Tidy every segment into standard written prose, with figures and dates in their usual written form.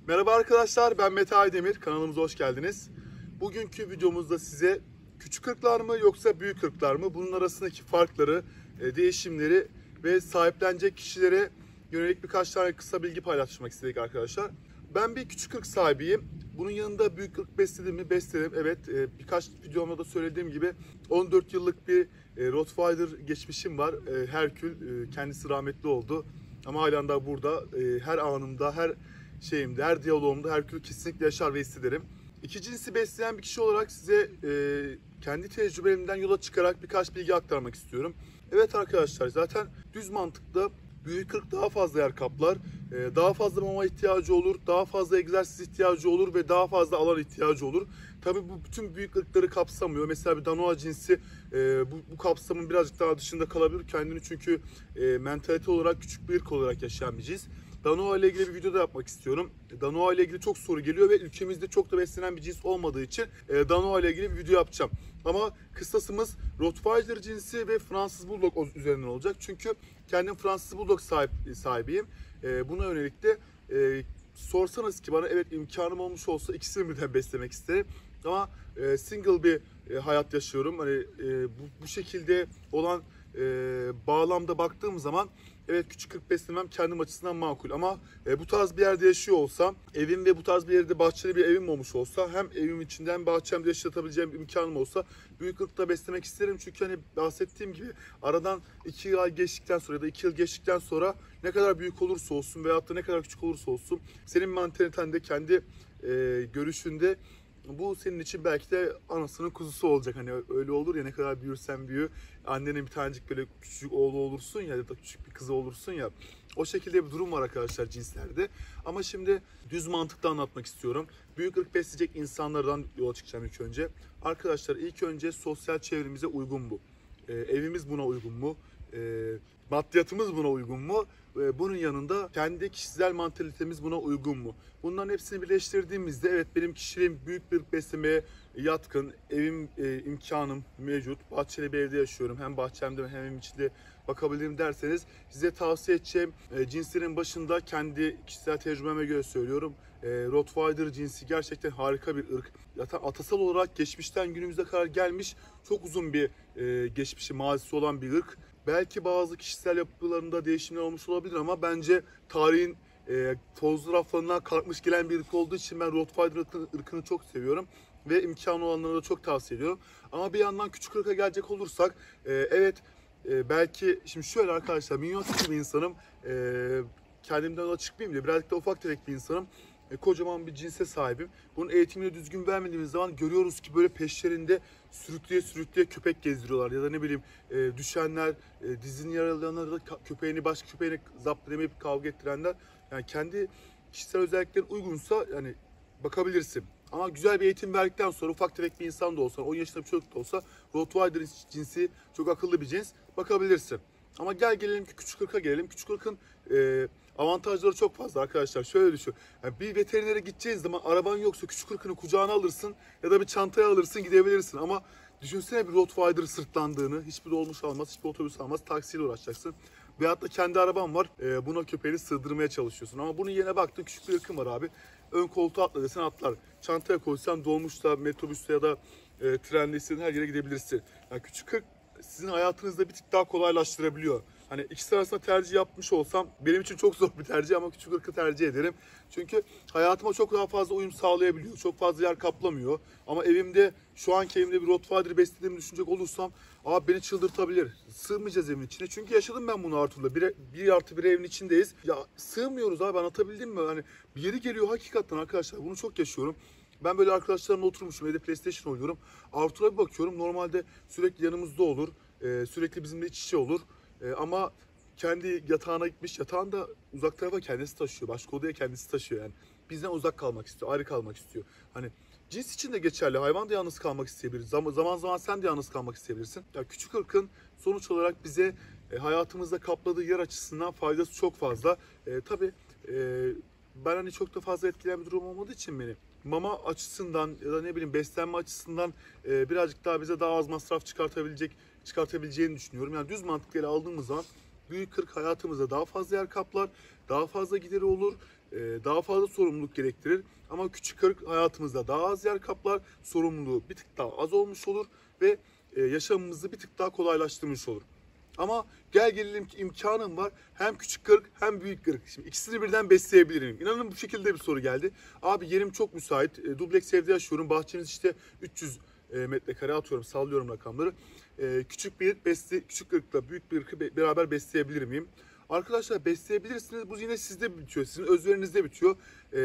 Merhaba arkadaşlar, ben Mete Aydemir. Kanalımıza hoş geldiniz. Bugünkü videomuzda size küçük ırklar mı yoksa büyük ırklar mı? Bunun arasındaki farkları, değişimleri ve sahiplenecek kişilere yönelik birkaç tane kısa bilgi paylaşmak istedik arkadaşlar. Ben bir küçük ırk sahibiyim. Bunun yanında büyük ırk besledim mi? Besledim. Evet, birkaç videomda da söylediğim gibi 14 yıllık bir Rottweiler geçmişim var. Herkül, kendisi rahmetli oldu. Ama halen daha burada. Her anımda, her şeyimde, her diyalogumda Herkül kesinlikle yaşar ve hissederim. İki cinsi besleyen bir kişi olarak size kendi tecrübelerimden yola çıkarak birkaç bilgi aktarmak istiyorum. Evet arkadaşlar, zaten düz mantıkla büyük ırk daha fazla yer kaplar, daha fazla mama ihtiyacı olur, daha fazla egzersiz ihtiyacı olur ve daha fazla alan ihtiyacı olur. Tabii bu bütün büyük ırkları kapsamıyor. Mesela bir Danoa cinsi bu kapsamın birazcık daha dışında kalabilir. Kendini çünkü mentalite olarak küçük bir ırk olarak yaşayan bir cins. Danoa ile ilgili bir video da yapmak istiyorum. Danoa ile ilgili çok soru geliyor ve ülkemizde çok da beslenen bir cins olmadığı için Danoa ile ilgili bir video yapacağım. Ama kıstasımız Rottweiler cinsi ve Fransız Bulldog üzerinden olacak. Çünkü kendim Fransız Bulldog sahibiyim. Buna yönelik de sorsanız ki bana, evet, imkanım olmuş olsa ikisini birden beslemek isterim. Ama single bir hayat yaşıyorum. Hani bu şekilde olan bağlamda baktığım zaman evet, küçük ırk beslemem kendim açısından makul. Ama bu tarz bir yerde yaşıyor olsam, evim ve bu tarz bir yerde bahçeli bir evim olmuş olsa, hem evim içinde hem bahçemde yaşatabileceğim bir imkanım olsa büyük ırkta beslemek isterim. Çünkü hani bahsettiğim gibi aradan 2 ay geçtikten sonra ya da 2 yıl geçtikten sonra ne kadar büyük olursa olsun veyahut da ne kadar küçük olursa olsun senin mantalitende, kendi görüşünde bu senin için belki de anasının kuzusu olacak. Hani öyle olur ya, ne kadar büyürsen büyü annenin bir tanecik böyle küçük oğlu olursun ya da küçük bir kızı olursun ya. O şekilde bir durum var arkadaşlar cinslerde. Ama şimdi düz mantıkta anlatmak istiyorum. Büyük ırk besleyecek insanlardan yola çıkacağım ilk önce. Arkadaşlar, ilk önce sosyal çevremize uygun mu? Evimiz buna uygun mu? Maddiyatımız buna uygun mu? Bunun yanında kendi kişisel mantalitemiz buna uygun mu? Bunların hepsini birleştirdiğimizde evet, benim kişiliğim büyük bir beslemeye yatkın, evim, imkanım mevcut, bahçeli bir evde yaşıyorum, hem bahçemde hem evim içinde bakabilirim derseniz size tavsiye edeceğim cinslerin başında kendi kişisel tecrübeme göre söylüyorum. Rottweiler cinsi gerçekten harika bir ırk. Zaten atasal olarak geçmişten günümüze kadar gelmiş çok uzun bir geçmişi, mazisi olan bir ırk. Belki bazı kişisel yapılarında değişimler olmuş olabilir ama bence tarihin tozlu raflarından kalkmış gelen bir ırk olduğu için ben Rottweiler ırkını çok seviyorum ve imkanı olanlara da çok tavsiye ediyorum. Ama bir yandan küçük ırka gelecek olursak evet, belki şimdi şöyle arkadaşlar, minyon bir insanım, kendimden yola çıkmayayım diye birazcık da ufak tefek bir insanım. Kocaman bir cinse sahibim. Bunun eğitimini düzgün vermediğimiz zaman görüyoruz ki böyle peşlerinde sürükleye sürükleye köpek gezdiriyorlar. Ya da ne bileyim, düşenler, dizini yaralayanlar da köpeğini başka köpeğine zapt edemeyip kavga ettirenler. Yani kendi kişisel özelliklerin uygunsa yani bakabilirsin. Ama güzel bir eğitim verdikten sonra ufak tefek bir insan da olsa, 10 yaşında bir çocuk da olsa, Rottweiler cinsi çok akıllı bir cins, bakabilirsin. Ama gelelim ki küçük ırka gelelim. Küçük ırkın avantajları çok fazla arkadaşlar. Şöyle düşün. Yani bir veterinere gideceğiz zaman araban yoksa küçük ırkını kucağına alırsın ya da bir çantaya alırsın, gidebilirsin. Ama düşünsene bir Rottweiler sırtlandığını, hiçbir dolmuş almaz, hiçbir otobüs almaz, taksiyle uğraşacaksın. Veyahut da kendi araban var, buna köpeğini sığdırmaya çalışıyorsun. Ama bunun yerine baktın, küçük bir ırkın var abi. Ön koltuğa atla desen atlar. Çantaya koysan dolmuşta, metrobüste ya da trenle istediğin her yere gidebilirsin. Yani küçük ırk sizin hayatınızda bir tık daha kolaylaştırabiliyor. Hani ikisi arasında tercih yapmış olsam benim için çok zor bir tercih ama küçük ırkı tercih ederim. Çünkü hayatıma çok daha fazla uyum sağlayabiliyor. Çok fazla yer kaplamıyor. Ama evimde, şu anki evimde bir Rottweiler beslediğimi düşünecek olursam abi beni çıldırtabilir. Sığmayacağız evin içine. Çünkü yaşadım ben bunu Artur'la. Bir artı bir evin içindeyiz. Ya sığmıyoruz abi, anlatabildim mi? Hani bir yeri geliyor hakikaten arkadaşlar. Bunu çok yaşıyorum. Ben böyle arkadaşlarımla oturmuşum, evde PlayStation oynuyorum. Artur'a bir bakıyorum, normalde sürekli yanımızda olur. Sürekli bizimle iç içe olur. Ama kendi yatağına gitmiş, yatağını da uzak tarafa kendisi taşıyor. Başka odaya kendisi taşıyor yani. Bizden uzak kalmak istiyor, ayrı kalmak istiyor. Hani cins için de geçerli. Hayvan da yalnız kalmak isteyebilir. Zaman zaman sen de yalnız kalmak isteyebilirsin. Ya küçük ırkın sonuç olarak bize hayatımızda kapladığı yer açısından faydası çok fazla. Tabii ben hani çok da fazla etkileyen bir durum olmadığı için benim mama açısından ya da ne bileyim beslenme açısından birazcık daha bize daha az masraf çıkartabileceğini düşünüyorum. Yani düz mantıkla aldığımız zaman büyük ırk hayatımızda daha fazla yer kaplar, daha fazla gideri olur. daha fazla sorumluluk gerektirir. Ama küçük ırk hayatımızda daha az yer kaplar, sorumluluğu bir tık daha az olmuş olur ve yaşamımızı bir tık daha kolaylaştırmış olur. Ama gel gelelim ki imkanım var. Hem küçük ırk hem büyük ırk. Şimdi ikisini birden besleyebilirim. İnanın bu şekilde bir soru geldi. Abi yerim çok müsait. Dubleks evde yaşıyorum. Bahçeniz işte 300 metrekare, atıyorum, sallıyorum rakamları. Küçük bir küçük ırkla büyük bir ırkı beraber besleyebilir miyim? Arkadaşlar besleyebilirsiniz. Bu yine sizde bitiyor. Sizin özverinizde bitiyor.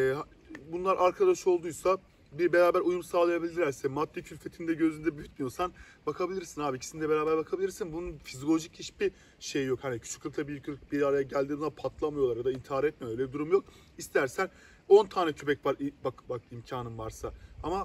Bunlar arkadaş olduysa, bir beraber uyum sağlayabilirlerse, maddi külfetini de gözünde büyütmüyorsan bakabilirsin abi. İkisini de beraber bakabilirsin. Bunun fizyolojik hiçbir şey yok. Hani küçük ırkla büyük ırk bir araya geldiğinde patlamıyorlar ya da intihar etmiyor. Öyle bir durum yok. İstersen 10 tane köpek var, bak imkanın varsa. Ama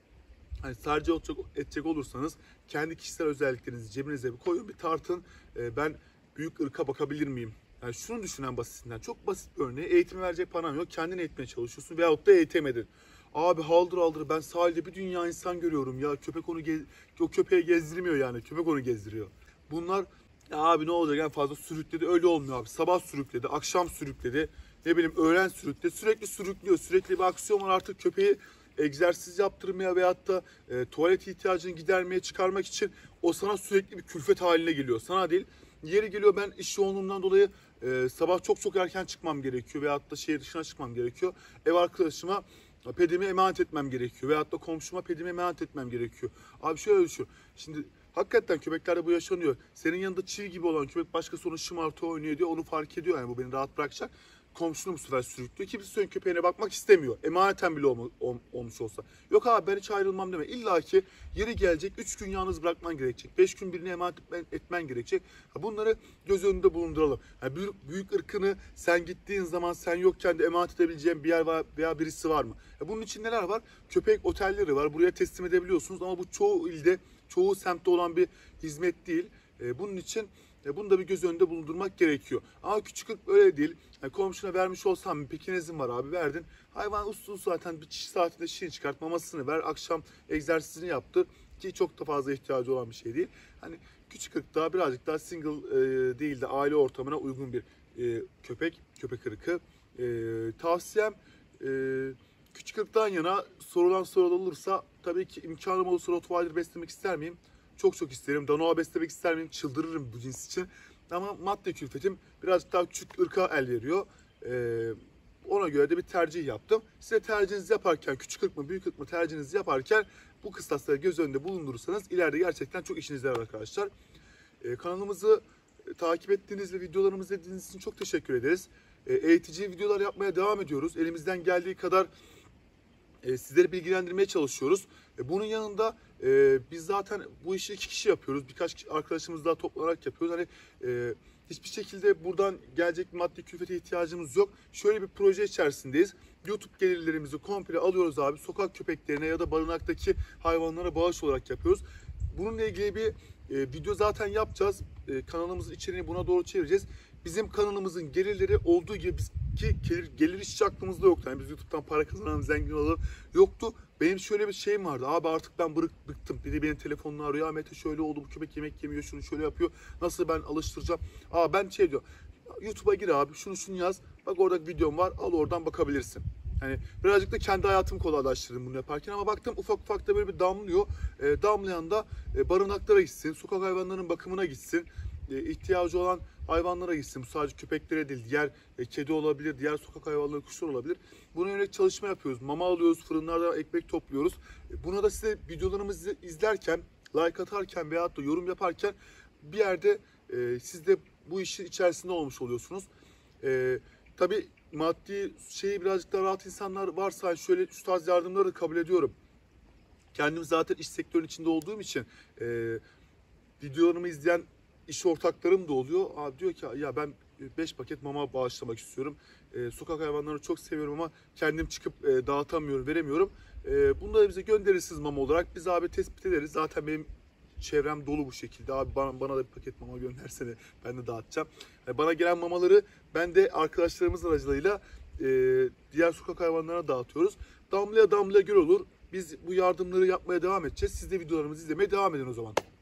hani sadece edecek olursanız kendi kişisel özelliklerinizi cebinize bir koyun, bir tartın. Ben büyük ırka bakabilir miyim? Yani şunu düşünen basitinden, çok basit bir örneği, eğitim verecek param yok, kendini eğitmeye çalışıyorsun veyahut da eğitemedin. Abi haldır haldır ben sahilde bir dünya insan görüyorum ya, köpek o köpeği gezdirmiyor, yani köpek onu gezdiriyor. Bunlar ya abi ne olacak, en fazla sürükledi, öyle olmuyor abi. Sabah sürükledi, akşam sürükledi, ne bileyim öğlen sürükledi, sürekli sürüklüyor, sürekli bir aksiyon var, artık köpeği egzersiz yaptırmaya veyahut da tuvalet ihtiyacını gidermeye çıkarmak için o sana sürekli bir külfet haline geliyor. Sana değil, yeri geliyor ben iş yoğunluğundan dolayı sabah çok erken çıkmam gerekiyor veyahut da şehir dışına çıkmam gerekiyor. Ev arkadaşıma pedimi emanet etmem gerekiyor veyahut da komşuma pedimi emanet etmem gerekiyor. Abi şöyle düşün. Şimdi hakikaten köpeklerde bu yaşanıyor. Senin yanında çivi gibi olan köpek başkası onu şımartıyor, oynuyor diyor. Onu fark ediyor, yani bu beni rahat bırakacak. Komşunu bu sefer sürüklüyor. Kimse senin köpeğine bakmak istemiyor. Emaneten bile olmuş olsa. Yok abi ben hiç ayrılmam deme. İlla ki yeri gelecek, 3 gün yalnız bırakman gerekecek. 5 gün birine emanet etmen gerekecek. Bunları göz önünde bulunduralım. Yani büyük ırkını sen gittiğin zaman, sen yokken de emanet edebileceğin bir yer var veya birisi var mı? Bunun için neler var? Köpek otelleri var. Buraya teslim edebiliyorsunuz ama bu çoğu ilde, çoğu semtte olan bir hizmet değil. Bunun için bunu da bir göz önünde bulundurmak gerekiyor. Ama küçük ırk öyle değil. Yani komşuna vermiş olsam bir pekinezin var abi, verdin. Hayvan uslu zaten bir çiş saatinde şirin çıkart, mamasını ver, akşam egzersizini yaptı ki çok da fazla ihtiyacı olan bir şey değil. Hani küçük ırk daha birazcık daha single değil de aile ortamına uygun bir köpek ırkı. Tavsiyem küçük ırktan yana. Sorulan sorular olursa tabii ki imkanım olursa Rottweiler beslemek ister miyim? Çok isterim. Danoa beslemek ister miyim? Çıldırırım bu cins için. Ama maddi külfetim birazcık daha küçük ırka el veriyor. Ona göre de bir tercih yaptım. Size tercihinizi yaparken, küçük ırk mı büyük ırk mı tercihinizi yaparken bu kıstasları göz önünde bulundurursanız ileride gerçekten çok işinize yarar arkadaşlar. Kanalımızı takip ettiğiniz ve videolarımızı izlediğiniz için çok teşekkür ederiz. Eğitici videolar yapmaya devam ediyoruz. Elimizden geldiği kadar sizleri bilgilendirmeye çalışıyoruz. Bunun yanında biz zaten bu işi 2 kişi yapıyoruz. Birkaç arkadaşımız daha toplanarak yapıyoruz. Hani hiçbir şekilde buradan gelecek maddi külfete ihtiyacımız yok. Şöyle bir proje içerisindeyiz. YouTube gelirlerimizi komple alıyoruz abi. Sokak köpeklerine ya da barınaktaki hayvanlara bağış olarak yapıyoruz. Bununla ilgili bir video zaten yapacağız. Kanalımızın içeriğini buna doğru çevireceğiz. Bizim kanalımızın gelirleri olduğu gibi gelir hiç aklımızda yoktu. Yani biz YouTube'dan para kazanalım, zengin olalım yoktu. Benim şöyle bir şeyim vardı. Abi artık ben bıktım. Biri benim telefonla arıyor. Mete şöyle oldu, bu köpek yemek yemiyor, şunu şöyle yapıyor. Nasıl ben alıştıracağım? Ben diyor. YouTube'a gir abi, şunu yaz. Bak orada videom var. Al oradan bakabilirsin. Yani birazcık da kendi hayatımı kolaylaştırdım bunu yaparken, ama baktım ufak da böyle bir damlıyor. Damlayan da barınaklara gitsin, sokak hayvanlarının bakımına gitsin. İhtiyacı olan hayvanlara gitsin. Bu sadece köpeklere değil, diğer kedi olabilir, diğer sokak hayvanları, kuşlar olabilir. Buna yönelik çalışma yapıyoruz. Mama alıyoruz, fırınlarda ekmek topluyoruz. Buna da size videolarımızı izlerken, like atarken veyahut da yorum yaparken bir yerde siz de bu işin içerisinde olmuş oluyorsunuz. Tabii maddi şeyi birazcık daha rahat insanlar varsa şöyle şu tarz yardımları kabul ediyorum. Kendim zaten iş sektörünün içinde olduğum için videolarımı izleyen iş ortaklarım da oluyor. Abi diyor ki ya ben 5 paket mama bağışlamak istiyorum. Sokak hayvanlarını çok seviyorum ama kendim çıkıp dağıtamıyorum, veremiyorum. Bunları bize gönderirsiniz mama olarak. Biz abi tespit ederiz. Zaten benim çevrem dolu bu şekilde. Abi bana da bir paket mama göndersene, ben de dağıtacağım. Bana gelen mamaları ben de arkadaşlarımız aracılığıyla diğer sokak hayvanlarına dağıtıyoruz. Damlaya göl olur. Biz bu yardımları yapmaya devam edeceğiz. Siz de videolarımızı izlemeye devam edin o zaman.